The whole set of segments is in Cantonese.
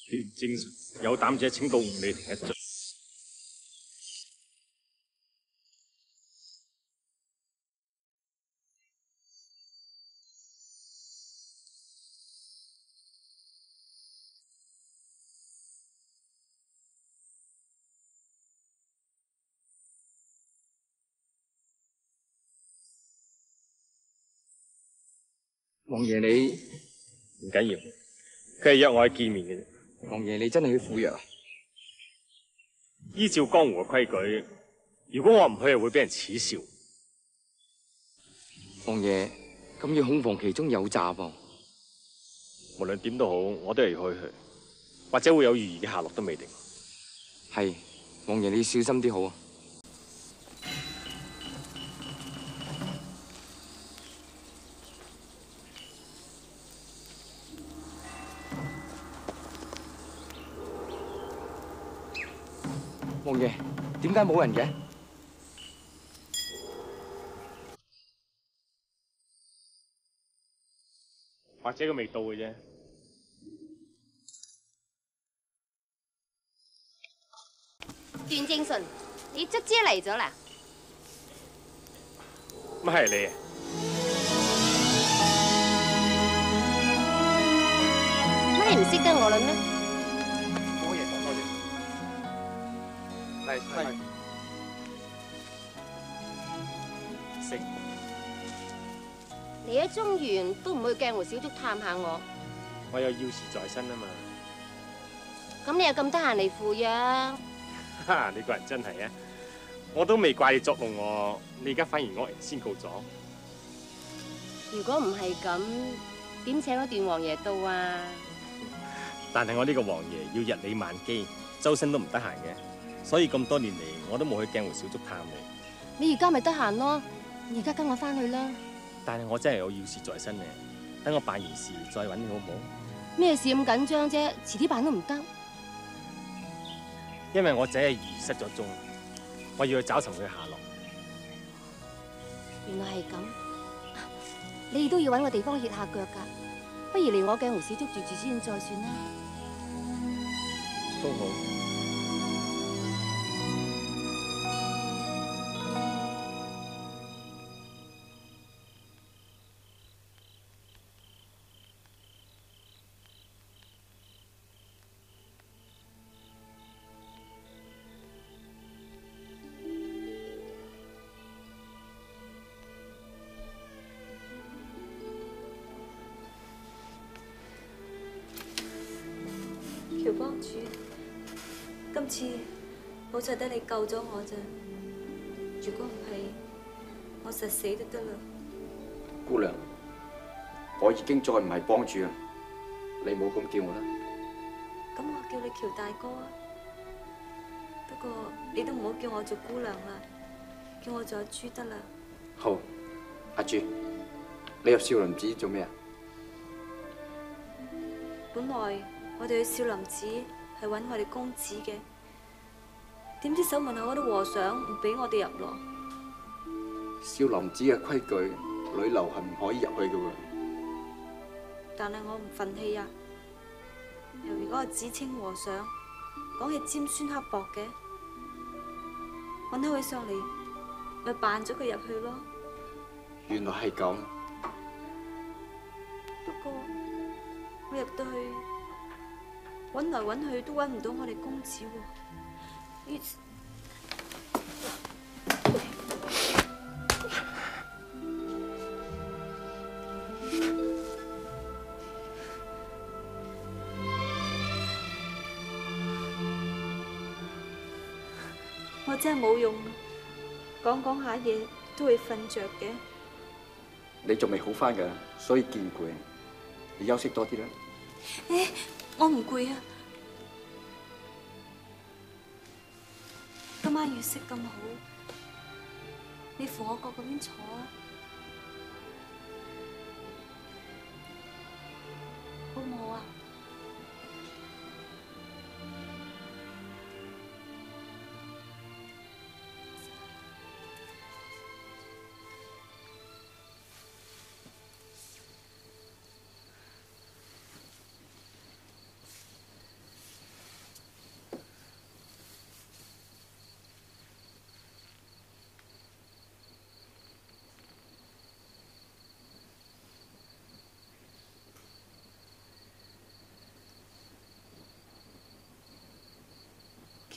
正有膽者請到吳理庭一進。 王爺你唔緊要，佢係約我去見面嘅啫。 王爺你真係去赴約啊？ 依照江湖嘅規矩，如果我唔去，係會俾人恥笑。 王爺咁要恐防其中有詐噃。 無論點都好，我都係要去，或者會有如意嘅下落都未定。 係，王爺你要小心啲好啊。王爺，點解冇人嘅？ 或者佢未到嘅啫。 段正淳，你卒之嚟咗啦？ 乜係你啊？ 乜你唔識得我啦咩？ 多謝多謝。係。 識。 嚟咗中原都唔去鏡湖小築探下我。 我有要事在身啊嘛。 咁你又咁得閒嚟赴約？ 哈！你個人真係啊！我都未怪你作弄我，你而家反而惡人先告狀。 如果唔係咁，點請咗段王爺到啊？ 但係我呢個王爺要日理萬機，周身都唔得閒嘅，所以咁多年嚟我都冇去鏡湖小築探你。 你而家咪得閒咯，而家跟我翻去啦。 但係我真係有要事在身嘅，等我辦完事再揾你好唔好？ 咩事咁緊張啫？遲啲辦都唔得。 因為我仔係如失咗蹤，我要去找尋佢下落。 原來係咁，你哋都要揾個地方歇下腳噶，不如嚟我鏡湖小築住先再算啦。 都好。 喬幫主，今次好彩得你救咗我咋，如果唔係，我實死都得啦。 姑娘，我已經再唔係幫主啦，你冇咁叫我啦。 咁我叫你喬大哥啊，不過你都唔好叫我做姑娘啦，叫我做阿朱得啦。 好，阿朱，你入少林寺做咩啊？ 本來我哋去少林寺係揾我哋公子嘅，點知守門口嗰啲和尚唔俾我哋入咯。 少林寺嘅規矩，女流係唔可以入去嘅喎。 但係我唔忿氣啊！由於嗰個紫青和尚講起尖酸刻薄嘅，揾起佢上嚟，咪扮咗佢入去咯。 原來係咁。 不過我入到去，揾來揾去都揾唔到我哋公子喎。於是我真係冇用啊！講講下嘢都會瞓着嘅。 你仲未好返㗎，所以見攰。你休息多啲啦。 我唔攰啊！今晚月色咁好，你扶我過嗰邊坐啊，好唔好啊？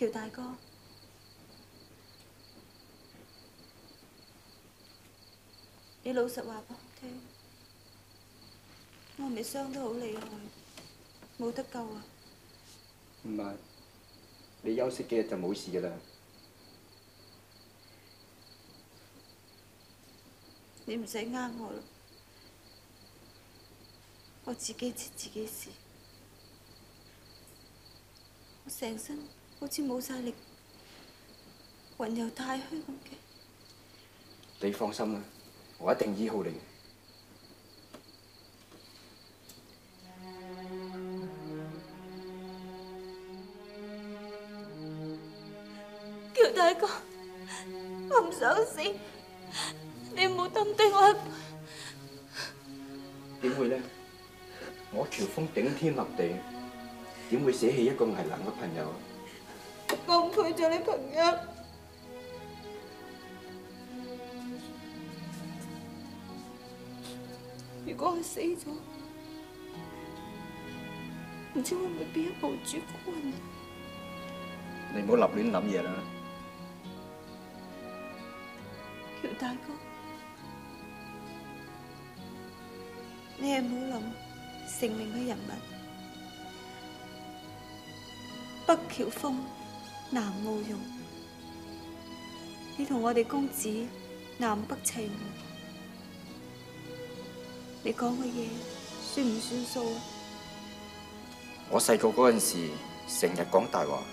喬大哥，你老實話俾我聽，我係咪傷得好厲害，冇得救啊？ 唔係，你休息幾日就冇事㗎啦。 你唔使呃我啦，我自己知自己事。我成身好似冇晒力，魂遊太虛咁嘅。 你放心啦，我一定醫好你。 喬大哥，我唔想死，你唔好抌低我一個。 點會呢？我喬峰頂天立地，點會捨棄一個危難嘅朋友？ 我唔配做你朋友。如果我死咗，唔知會唔會變咗無主孤魂？ 你唔好立亂諗嘢啦。 喬大哥，你係冇諗成名嘅人物，北喬峰，南傲容，你同我哋公子南北齊名，你講嘅嘢算唔算數啊？ 我細個嗰陣時，成日講大話。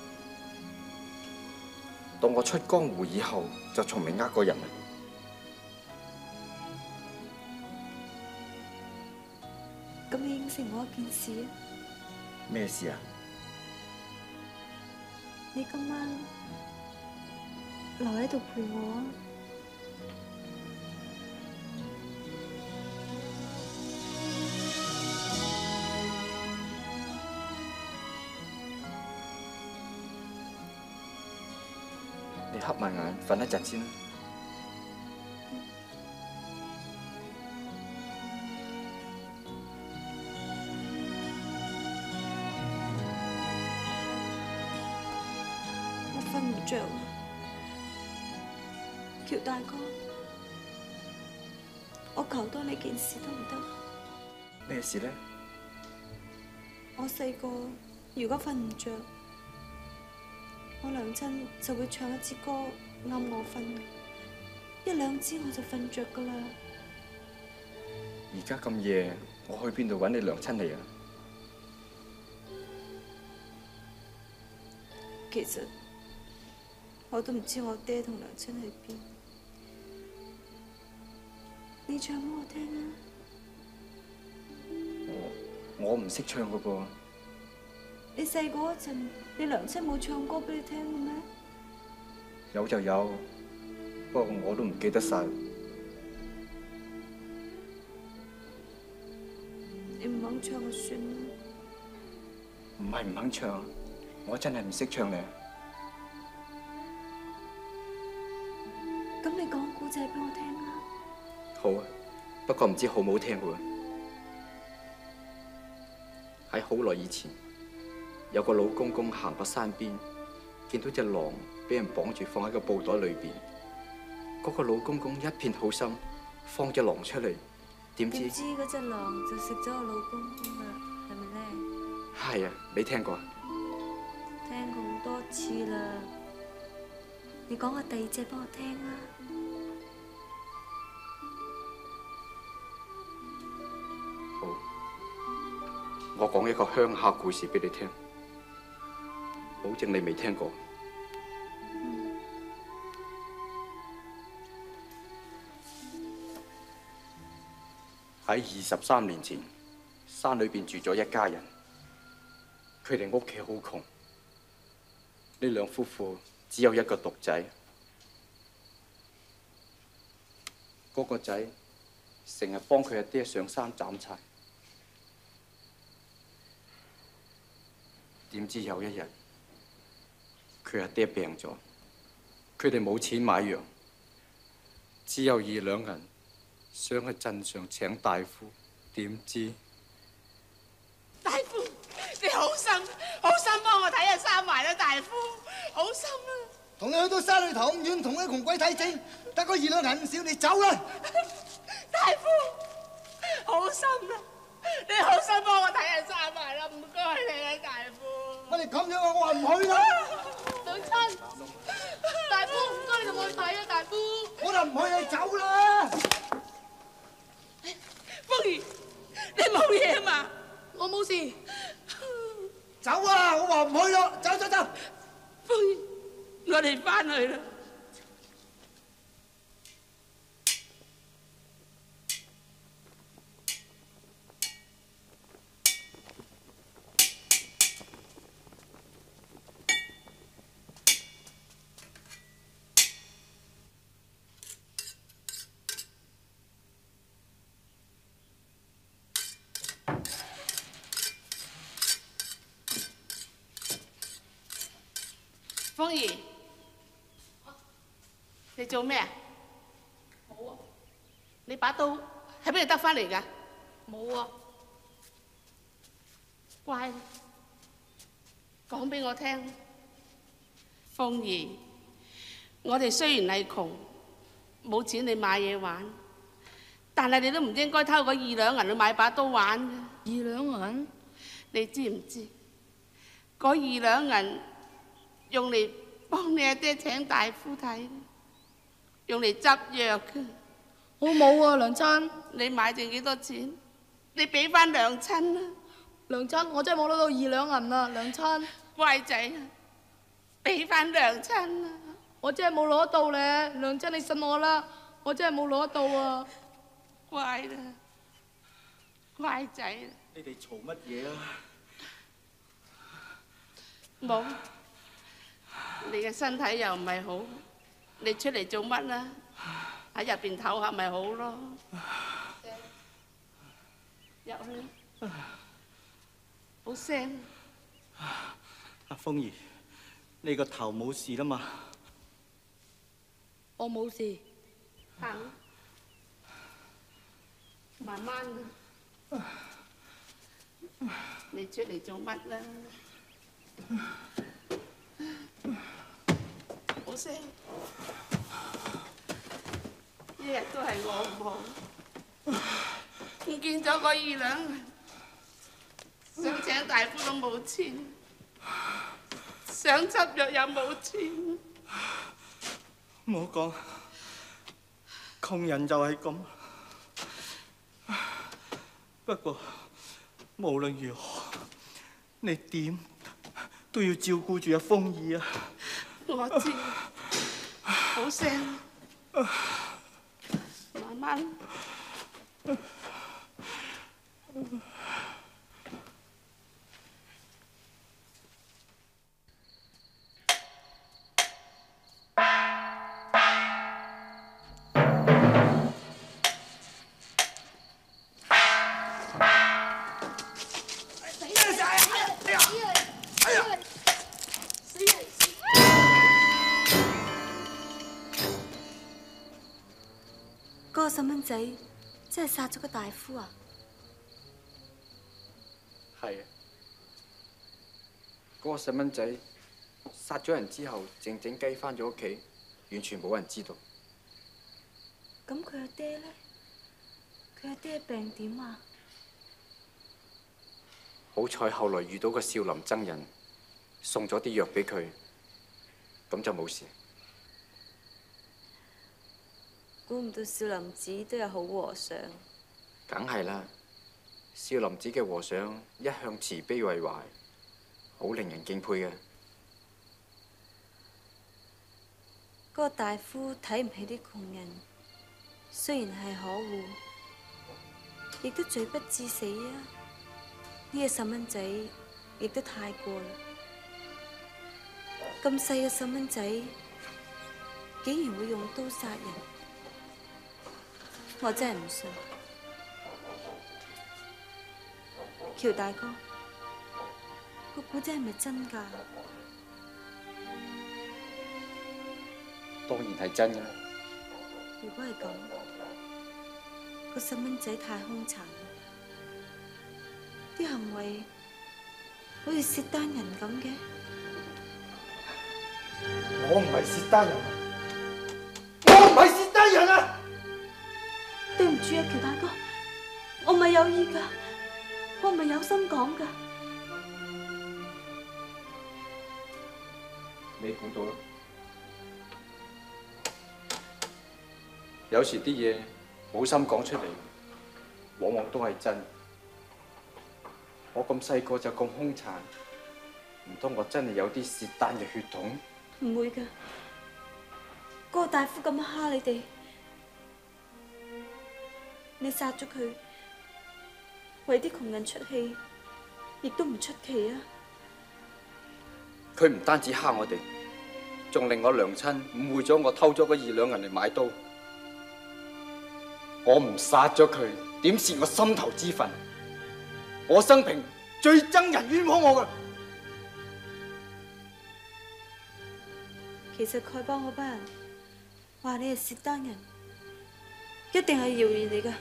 當我出江湖以後，就從未呃過人。 咁你應承我一件事啊？ 咩事啊？ 你今晚留喺度陪我啊！ 你瞌埋眼瞓一陣先啦。 我瞓唔着啊，喬大哥，我求多你件事得唔得？ 咩事呢？ 我細個如果瞓唔着，我娘親就會唱一支歌啱我瞓，一兩支我就瞓着噶啦。 而家咁夜，我去邊度揾你娘親嚟啊？ 其實我都唔知我爹同娘親喺邊，你唱俾我聽啊！ 我唔識唱噶噃。 你細個嗰陣，你娘親冇唱歌俾你聽嘅咩？ 有就有，不過我都唔記得晒。 你唔肯唱就算啦。 唔係唔肯唱，我真係唔識唱咧。 咁你講古仔俾我聽啊！ 好啊，不過唔知好唔好聽喎。喺好耐以前，有個老公公行過山邊，見到隻狼俾人綁住放喺個布袋裏邊。嗰個老公公一片好心，放隻狼出嚟，點知嗰隻狼就食咗我老公公啦，係咪咧？ 係啊，你聽過？ 聽過好多次啦。你講個第二隻俾我聽啊！ 好，我講一個鄉下故事俾你聽，保證你未聽過。喺23年前，山裏邊住咗一家人，佢哋屋企好窮，呢兩夫婦只有一個獨仔，嗰個仔成日幫佢阿爹上山斬柴。點知有一日，佢阿爹病咗，佢哋冇錢買藥，只有2兩銀，想去鎮上請大夫。點知大夫，你好心幫我睇下閂埋啦，大夫。 好心啊！ 同你去到沙裏頭咁遠，同啲窮鬼睇症，得個2兩銀少，你走啦！ 大夫，好心啊！你好心幫我睇人生埋啦，唔該你啊，大夫。 我哋咁樣啊，我話唔去啦。 娘親，大夫唔該你同我去睇啊，大夫。 我就唔去，你走啦。 鳳兒，你冇嘢嘛？ 我冇事。 走啊！我話唔去咯，走走走。 鳳兒，我哋翻去啦。鳳兒，你做咩啊？ 冇啊， 你把刀喺邊度得翻嚟㗎？ 冇啊， 乖，講俾我聽。鳳兒，我哋雖然係窮，冇錢你買嘢玩，但係你都唔應該偷嗰2兩銀去買把刀玩嘅。 2兩銀？ 你知唔知？嗰2兩銀用嚟幫你阿爹請大夫睇，用嚟執藥嘅。 我冇啊，娘親。 你買剩幾多錢？你俾翻娘親啦。 娘親，我真係冇攞到2兩銀啊，娘親。 乖仔啊，俾翻娘親啦。 我真係冇攞到咧，娘親你信我啦，我真係冇攞到啊。 乖啦，乖仔啊。 你哋嘈乜嘢啊？ 冇，你嘅身體又唔係好，你出嚟做乜啦？喺入邊唞下咪好咯。入去，好聲。 阿鳳兒，你個頭冇事啦嘛？ 我冇事。 行，慢慢啦。你出嚟做乜啦？好聲，一日都係我唔好，唔見咗嗰2兩銀，想請大夫都冇錢，想執藥又冇錢。 唔好講，窮人就係咁。不過無論如何，你點都要照顧住阿鳳兒啊！ 我知，好聲，慢慢。 嗰個細蚊仔真係殺咗個大夫啊！ 係啊，嗰個細蚊仔殺咗人之後，靜靜雞返咗屋企，完全冇人知道。 咁佢阿爹呢？佢阿爹病點啊？ 好彩後來遇到個少林僧人，送咗啲藥俾佢，咁就冇事。 估唔到少林寺都有好和尚。 梗係啦，少林寺嘅和尚一向慈悲為懷，好令人敬佩嘅。 嗰個大夫睇唔起啲窮人，雖然係可惡，亦都罪不至死啊！呢個細蚊仔亦都太過啦，咁細嘅細蚊仔竟然會用刀殺人，我真係唔信。喬大哥，個古仔係咪真㗎？ 當然係真㗎啦。 如果係咁，個細蚊仔太兇殘啦，啲行為好似薛丹人咁嘅。 我唔係薛丹人，我唔係薛丹人啊！ 對唔住啊，喬大哥，我唔係有意㗎，我唔係有心講㗎。 你估到啦。有時啲嘢冇心講出嚟，往往都係真。我咁細個就咁兇殘，唔通我真係有啲薛丹嘅血統？ 唔會㗎，嗰個大夫咁蝦你哋，你殺咗佢，為啲窮人出氣，亦都唔出奇啊！ 佢唔單止蝦我哋，仲令我娘親誤會咗我偷咗嗰2兩銀嚟買刀。我唔殺咗佢，點泄我心頭之憤？我生平最憎人冤枉我㗎。 其實丐幫嗰班人話你係薛丹人，一定係謠言嚟㗎。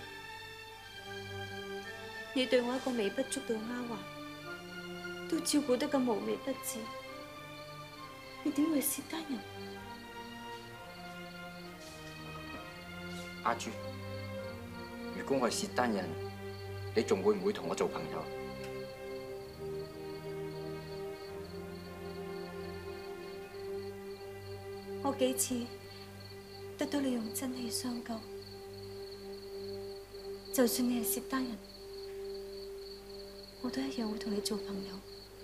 你對我一個微不足道丫鬟，都照顧得咁無微不至，你點會係薛丹人？ 阿珠，如果我係薛丹人，你仲會唔會同我做朋友？ 我幾次得到你用真氣相救，就算你係薛丹人，我都一樣會同你做朋友。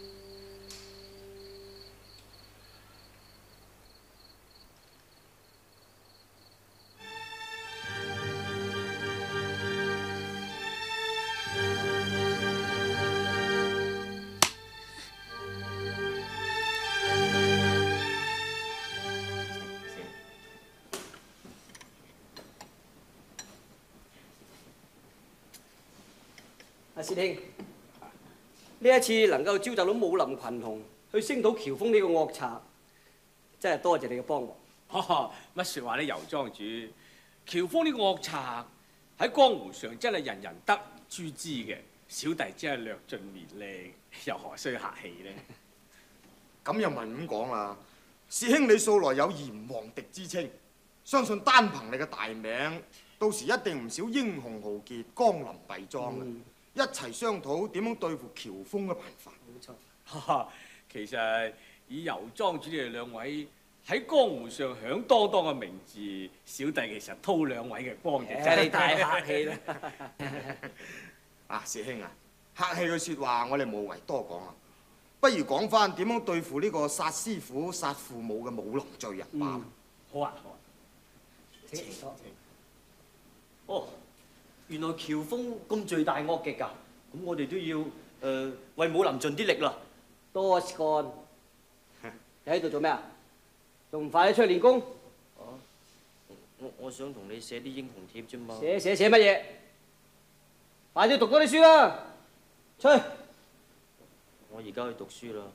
師兄，呢一次能夠召集到武林群雄去聲討喬峰呢個惡賊，真係多謝你嘅幫忙。 乜説話呢？尤莊主，喬峰呢個惡賊喺江湖上真係人人得而誅之嘅，小弟真係略盡綿力，又何須客氣呢？ 咁又唔係咁講啦，師兄你素來有炎黃敵之稱，相信單憑你嘅大名，到時一定唔少英雄豪傑江臨敝莊嘅。一齊商討點樣對付喬峰嘅辦法。 冇錯。其實以尤莊主你哋2位喺江湖上響當當嘅名字，小弟其實叨2位嘅光嘅。 你太客氣啦！ 啊，師兄啊，客氣嘅説話我哋無謂多講啦，不如講翻點樣對付呢個殺師傅、殺父母嘅武林罪人吧。 好啊，好啊。 請坐。哦。原來喬峰咁罪大惡極㗎，咁我哋都要為武林盡啲力啦。多幹，你喺度做咩啊？仲唔快啲出去練功？ 我想同你寫啲英雄帖啫嘛。 寫乜嘢？快啲讀多啲書啦！出去。 我而家去讀書啦。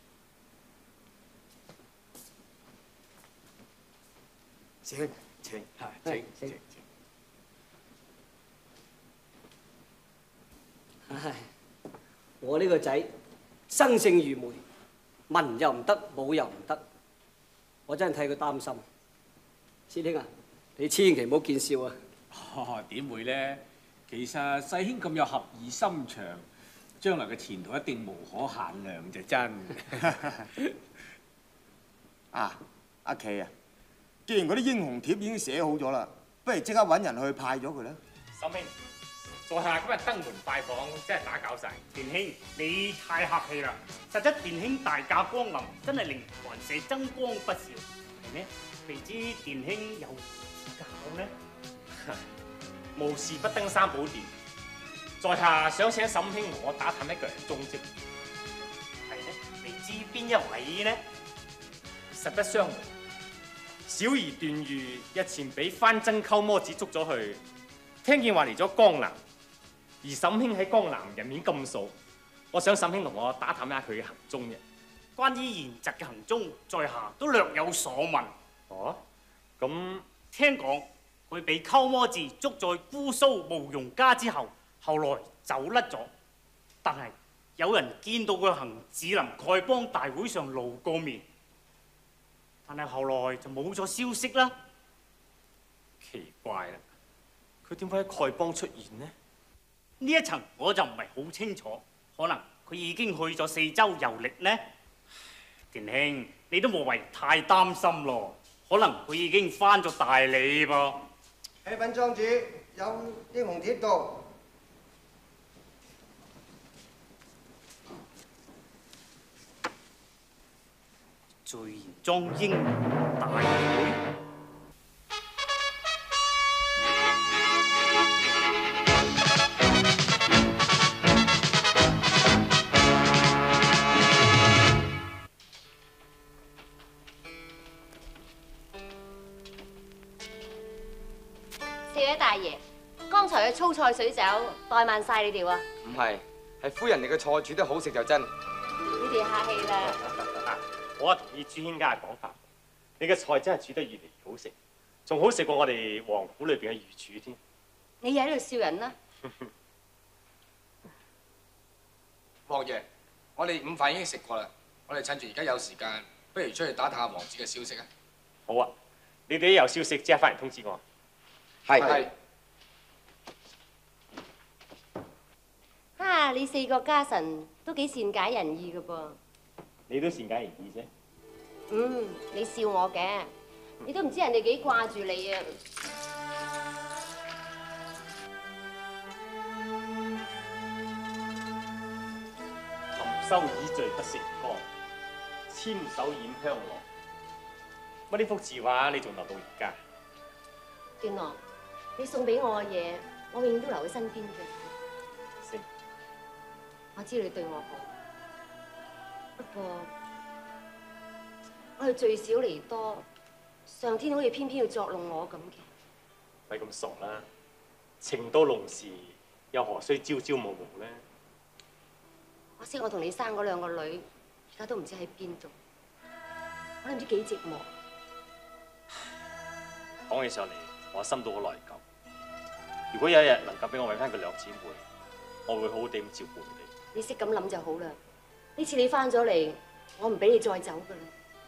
師兄，請。 請。唉，我呢個仔生性愚昧，文又唔得，武又唔得，我真係替佢擔心。師兄啊，你千祈唔好見笑啊！ 點會呢？其實細兄咁有俠義心腸，將來嘅前途一定無可限量就真。 啊，阿琪啊，既然嗰啲英雄帖已經寫好咗啦，不如即刻揾人去派咗佢啦。 心兄。在下今日登門拜訪，真係打攪晒。 電兄，你太客氣啦！實質電兄大駕光臨，真係令寒舍增光不少。係咩？未知電兄有指教呢？ 無事不登三寶殿，在下想請沈兄我打探一個人蹤跡。 係呢？未知邊一位呢？ 實不相瞞，小兒段譽日前俾番僧鳩魔子捉咗去，聽見話嚟咗江南。而沈兄喺江南人面咁數，我想沈兄同我打探一下佢嘅行蹤啫。 關於賢侄嘅行蹤，在下都略有所聞。 哦，咁聽講佢被鳩魔字捉在姑蘇慕容家之後，後來走甩咗。但係有人見到佢行紫林丐幫大會上露過面。 但係後來就冇咗消息啦。 奇怪啦，佢點解喺丐幫出現呢？ 呢一層我就唔係好清楚，可能佢已經去咗四周遊歷呢。田兄，你都無謂太擔心咯，可能佢已經翻咗大理噃。 啟稟莊主，有英雄帖到。 聚賢莊英雄大會。 四位大爺，剛才嘅粗菜水酒怠慢晒你哋喎。 唔係，係夫人你嘅菜煮得好食就真。 你哋客氣啦。 我同意朱軒家嘅講法，你嘅菜真係煮得越嚟越好食，仲好食過我哋王府裏邊嘅御廚添。 你又喺度笑人啦？ 王爺，我哋午飯已經食過啦，我哋趁住而家有時間，不如出去打探下王子嘅消息啊！ 好啊，你哋一有消息即刻翻嚟通知我。 係。 啊！你四個家臣都幾善解人意嘅噃。 你都善解人意啫。 你笑我嘅，你都唔知人哋幾掛住你啊！ 含羞以醉不成歌，纖手染香羅。乜呢幅字畫你仲留到而家？ 段郎，你送俾我嘅嘢，我永遠都留喺身邊嘅。我知你對我好，不過我係聚少離多，上天好似偏偏要作弄我咁嘅。 咪咁傻啦！情到濃時，又何須朝朝暮暮呢？ 可惜我同你生嗰兩個女，而家都唔知喺邊度，我都唔知幾寂寞。 講起上嚟，我心都好內疚。如果有一日能夠俾我揾翻佢兩姊妹，我會好好地咁照顧佢哋。 你識咁諗就好啦。呢次你翻咗嚟，我唔俾你再走噶啦。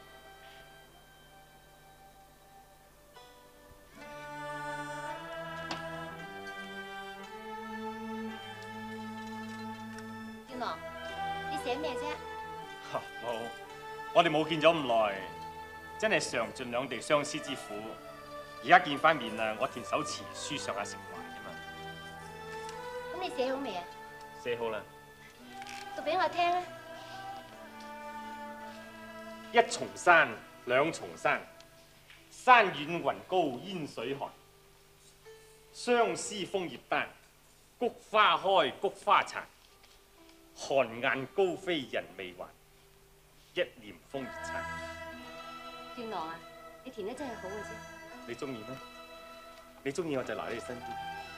段郎，你寫咩啫？ 冇，我哋冇見咗咁耐，真係嘗盡兩地相思之苦。而家見翻面啦，我填首詞書上下情懷啫嘛。 咁你寫好未啊？ 寫好啦。 讀俾我聽啊！ 一重山，兩重山，山遠雲高煙水寒。相思楓葉丹，菊花開菊花殘。寒雁高飛人未還，一念風月殘。 段郎啊，你填得真係好嘅啫。 你中意咩？你中意我就留喺你身邊。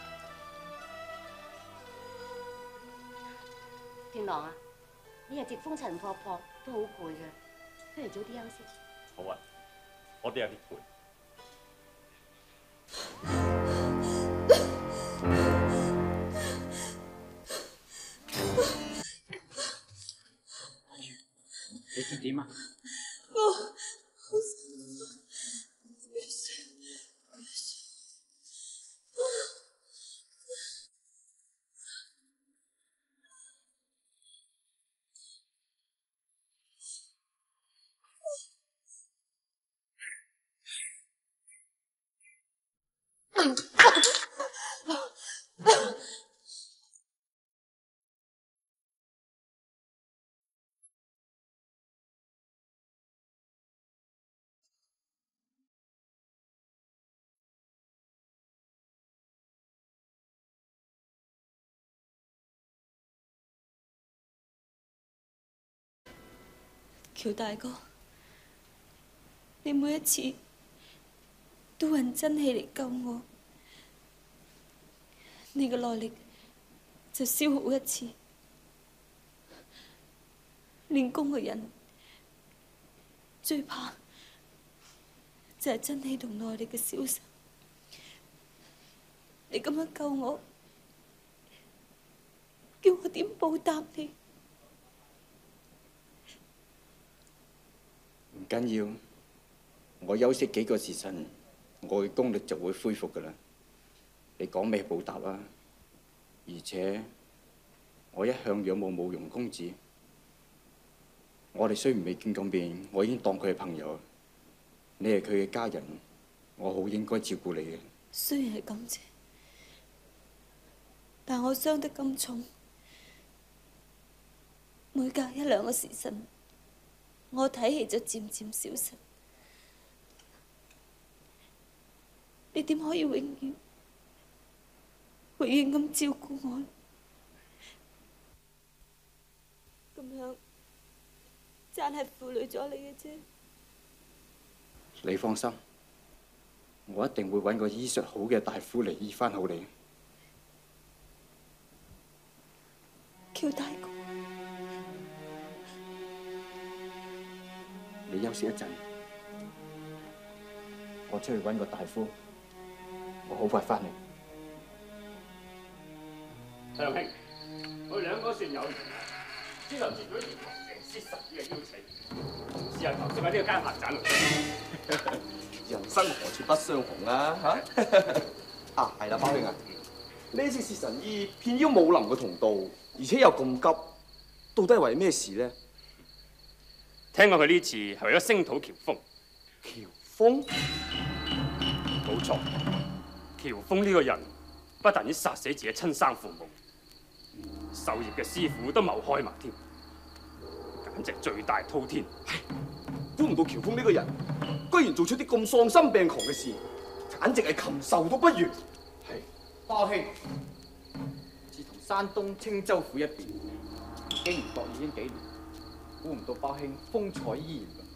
段郎啊，你日夕風塵僕僕都好攰嘅，不如早啲休息。 好啊，我都有啲攰。 你知點啊？ 喬大哥，你每一次都運真氣嚟救我，你嘅內力就消耗一次。練功嘅人最怕就係真氣同內力嘅消失。你咁樣救我，叫我點報答你？ 唔緊要， 我休息幾個時辰，我嘅功力就會恢復㗎啦。你講咩報答啊？而且我一向仰慕慕容公子，我哋雖然未見過面，我已經當佢係朋友。你係佢嘅家人，我好應該照顧你嘅。 雖然係咁啫，但我傷得咁重，每隔1、2個時辰，我睇氣就漸漸消失。你點可以永遠咁照顧我？咁樣真係負累咗你嘅啫。 你放心，我一定會揾個醫術好嘅大夫嚟醫翻好你。 喬大哥， 你休息一陣，我出去揾個大夫，我好快翻嚟。 向兄，我哋兩個算有緣，之後接咗嚴王嘅薛神醫嘅邀請，試下投宿喺呢個間客棧度。 人生何處不相逢啊！嚇啊，係啦，包兄啊，呢次薛神醫遍邀武林嘅同道，而且又咁急，到底係為咩事呢？ 聽講佢呢次係為咗聲討喬峰。 喬峰？ 冇錯，喬峰呢個人不但止殺死自己親生父母，授業嘅師傅都謀害埋添，簡直罪大滔天。 估唔到喬峰呢個人，居然做出啲咁喪心病狂嘅事，簡直係禽獸都不如。 係，包兄，自從山東青州府一別，經唔覺已經幾年，估唔到包兄風采依然。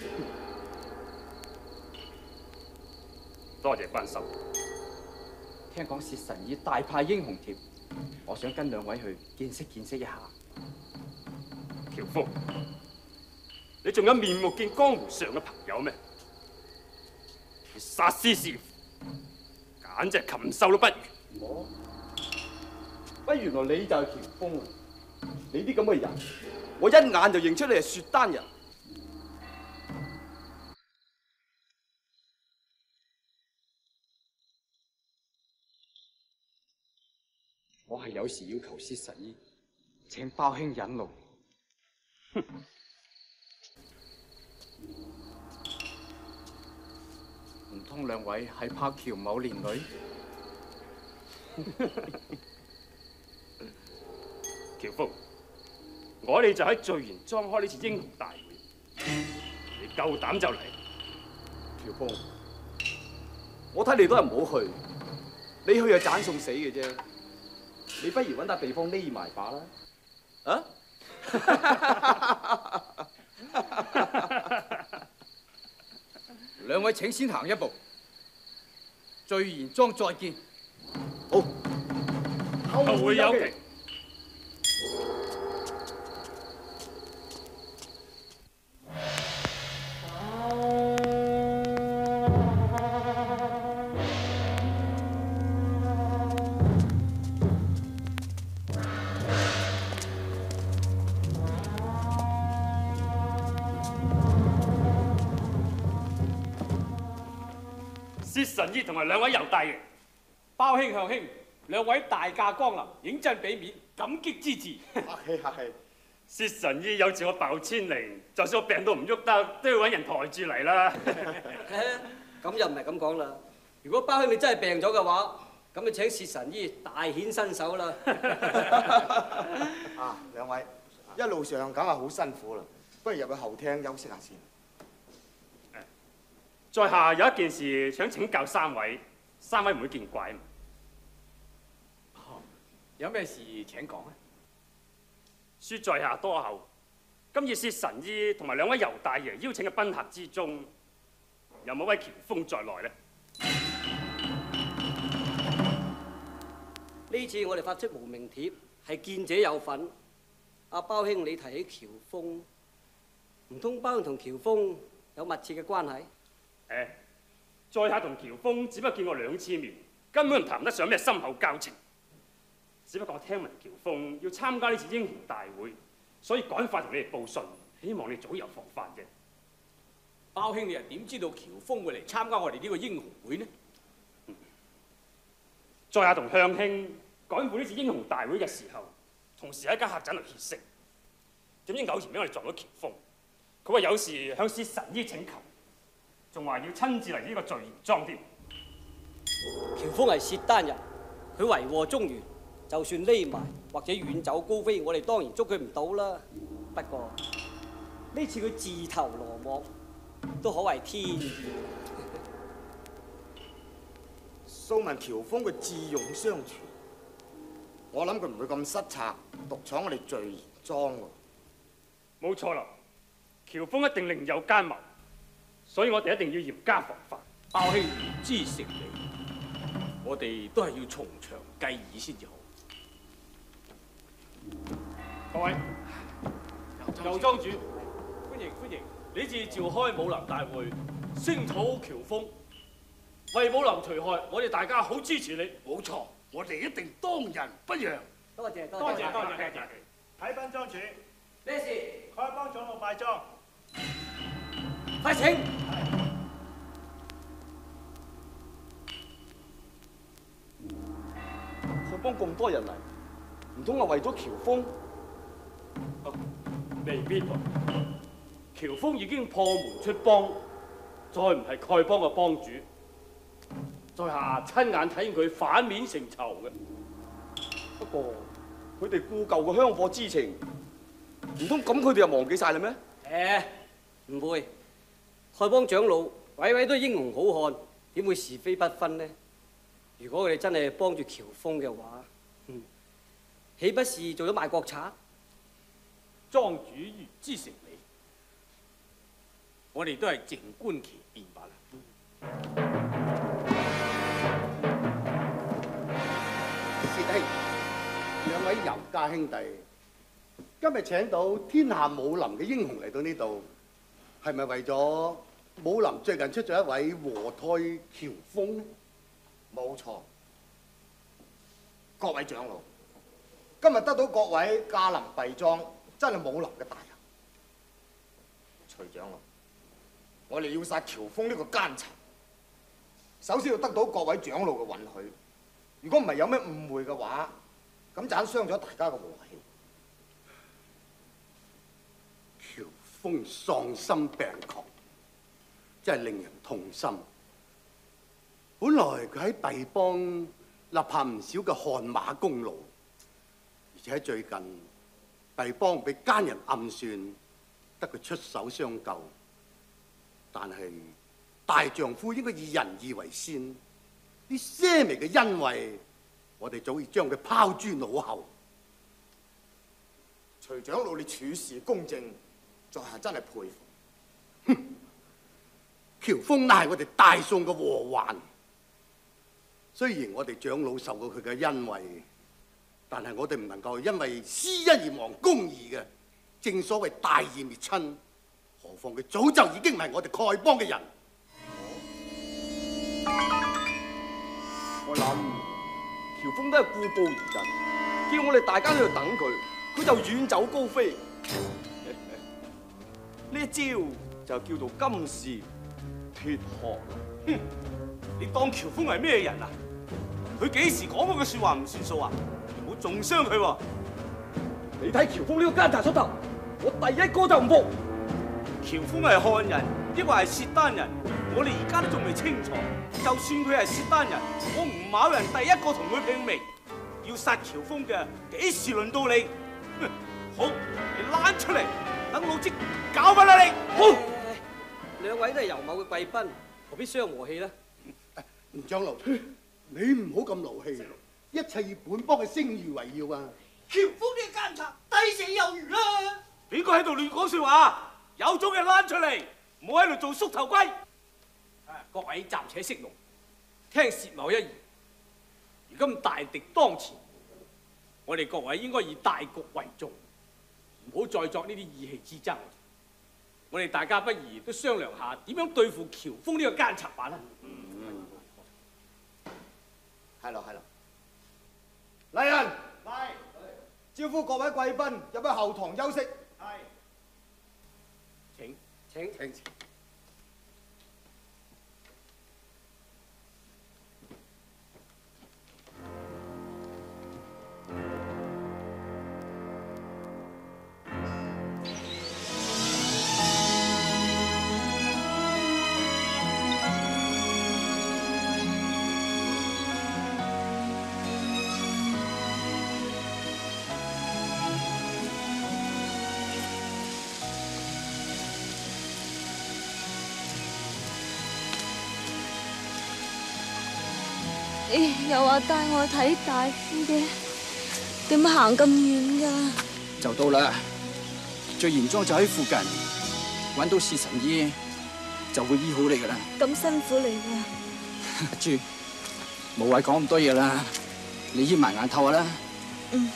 多謝關心。 聽講薛神醫大派英雄帖，我想跟兩位去見識見識一下。 喬峰，你仲有面目見江湖上嘅朋友咩？你殺師弑父，簡直禽獸都不如。 我，不原來你就係喬峰啊！你啲咁嘅人，我一眼就認出你係薛丹人。 我係有事要求薛神醫，請包兄忍怒。唔通兩位係怕喬某連累？ 喬峰，我哋就喺聚賢莊開呢次英雄大會，你夠膽就嚟。 喬峰，我睇你都係唔好去，你去就盞送死嘅啫。你不如揾笪地方匿埋把啦。啊？ 兩位請先行一步，聚賢莊再見。 好， 後會有期。薛神醫同埋兩位尤大爺， 包兄向兄，兩位大駕光臨，認真俾面，感激之至。 客氣客氣。 薛神醫有次我爆千里，就算我病到唔喐得，都要揾人抬住嚟啦。 咁又唔係咁講啦。如果包兄你真係病咗嘅話，咁你請薛神醫大顯身手啦。 啊，兩位一路上梗係好辛苦啦，不如入去後廳休息下先。 在下有一件事想請教三位唔會見怪嘛？ 有咩事請講啊？ 恕在下多口。今次薛神醫同埋兩位尤大爺邀請嘅賓客之中，有冇位喬峰在內呢？ 呢次我哋發出無名帖，係見者有份。阿包兄你提起喬峰，唔通包兄同喬峰有密切嘅關係？ 在下同喬峰只不過見過2次面，根本唔談得上咩深厚交情。只不過我聽聞喬峰要參加呢次英雄大會，所以趕快同你哋報信，希望你早有防範啫。 包兄，你又點知道喬峰會嚟參加我哋呢個英雄會呢？ 在下同向兄趕赴呢次英雄大會嘅時候，同時喺間客棧度歇息，點知偶然俾我哋撞到喬峰。佢話有事向薛神醫請求，仲話要親自嚟呢個聚賢莊添。 喬峰係薛丹人，佢為禍中原，就算匿埋或者遠走高飛，我哋當然捉佢唔到啦。不過呢次佢自投羅網，都可謂天意。 素聞喬峰佢智勇雙全，我諗佢唔會咁失策，獨闖我哋聚賢莊喎。 冇錯啦，喬峰一定另有奸謀，所以我哋一定要嚴加防範。 包兄言之成理，我哋都係要從長計議先至好。 各位， 舊莊主，歡迎歡迎！呢次召開武林大會，聲討喬峰，為武林除害，我哋大家好支持你。 冇錯，我哋一定當仁不讓。 多謝多謝。 啟稟莊主， 咩事？ 丐幫長老拜莊。 快請！ 丐幫咁多人嚟，唔通係為咗喬峰？ 未必喎。喬峰已經破門出幫，再唔係丐幫嘅幫主，在下親眼睇見佢反面成仇嘅。 不過佢哋故舊嘅香火之情，唔通咁佢哋又忘記晒啦咩？ 唔會。丐幫長老位位都係英雄好漢，點會是非不分呢？如果佢哋真係幫住喬峰嘅話，豈不是做咗賣國賊？ 莊主言之成理，我哋都係靜觀其變罷啦。 薛兄，兩位尤家兄弟，今日請到天下武林嘅英雄嚟到呢度，係咪為咗武林最近出咗一位和胎喬峰呢？ 冇錯，各位長老，今日得到各位駕臨敝莊，真係武林嘅大人。徐長老，我哋要殺喬峰呢個奸賊，首先要得到各位長老嘅允許。如果唔係有咩誤會嘅話，咁就傷咗大家嘅和氣。 喬峰喪心病狂，真係令人痛心。本來佢喺敝幫立下唔少嘅汗馬功勞，而且最近敝幫被奸人暗算，得佢出手相救。但係大丈夫應該以仁義為先，呢些微嘅恩惠，我哋早已將佢拋諸腦後。 徐長老，你處事公正，在下真係佩服。 喬峰乃係我哋大宋嘅禍患。雖然我哋長老受過佢嘅恩惠，但係我哋唔能夠因為私恩而忘公義嘅。正所謂大義滅親，何況佢早就已經唔係我哋丐幫嘅人。 我諗喬峰都係故布疑人，叫我哋大家喺度等佢，佢就遠走高飛。呢一招就叫做金蟬脫殼。 哼！你當喬峰係咩人啊？佢幾時講嗰句説話唔算數啊？唔好中傷佢喎！ 你睇喬峰呢個奸賊出頭，我第一個就唔服。 喬峰係漢人，抑或係薛丹人？我哋而家都仲未清楚。就算佢係薛丹人，我吳某人第一個同佢拼命。要殺喬峰嘅，幾時輪到你？好，你躝出嚟，等老子搞翻啦你！好， 兩位都係尤某嘅貴賓，何必傷和氣呢？ 吳長老，你唔好咁勞氣，一切以本幫嘅聲譽為要啊！ 喬峰呢個奸賊，抵死有餘啦！邊個喺度亂講説話？有種嘅躝出嚟，唔好喺度做縮頭龜！ 各位暫且息怒，聽薛某一言。如今大敵當前，我哋各位應該以大局為重，唔好再作呢啲意氣之爭。我哋大家不如都商量下點樣對付喬峰呢個奸賊吧啦。 係咯。嚟人，招呼各位貴賓入去後堂休息。 請。 你又話帶我睇大夫嘅，點行咁遠㗎？ 就到啦，最嚴重就喺附近，揾到薛神醫就會醫好你噶啦。 咁辛苦你㗎？ 阿朱，無謂講咁多嘢啦，你掩埋眼透下啦。 嗯。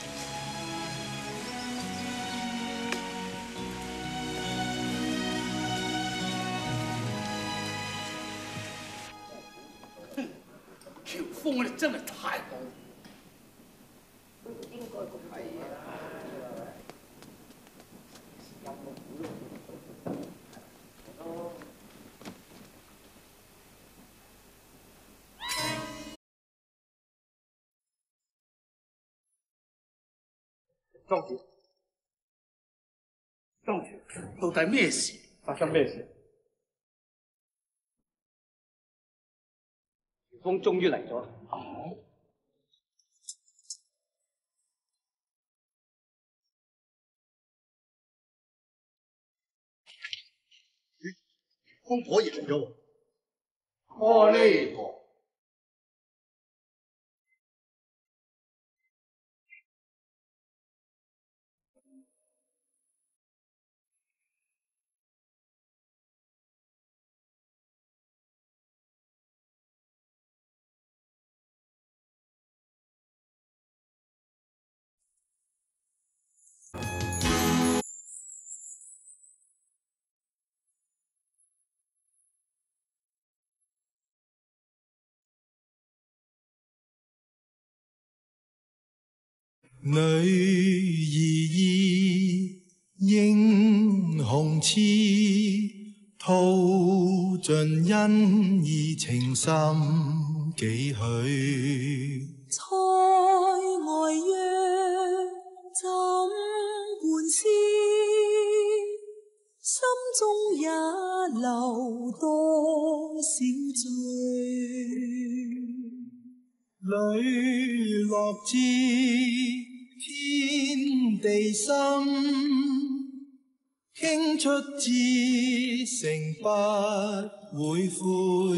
喬峰，你真係太好。 應該咁係啊！ 莊主，莊主，到底咩事？發生咩事？喬峰終於嚟咗。 風果然嚟咗喎。 阿彌陀。 女兒意，英雄痴，吐盡恩義情深幾許？ 塞外約怎伴思？心中也留多少醉？ 磊落知天地心，傾出至誠不會悔。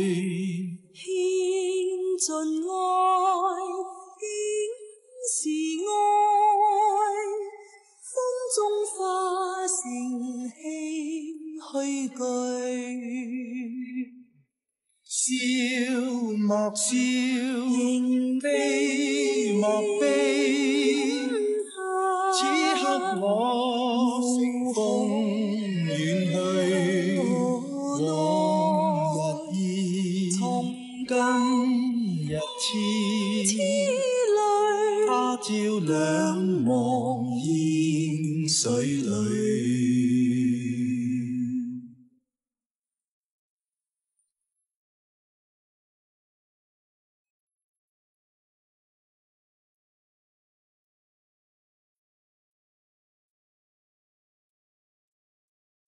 獻盡愛，竟是愛，風中化成唏噓句。 笑莫笑，悲莫悲，此刻我風遠去，往日意，今日痴淚，他朝兩忘煙水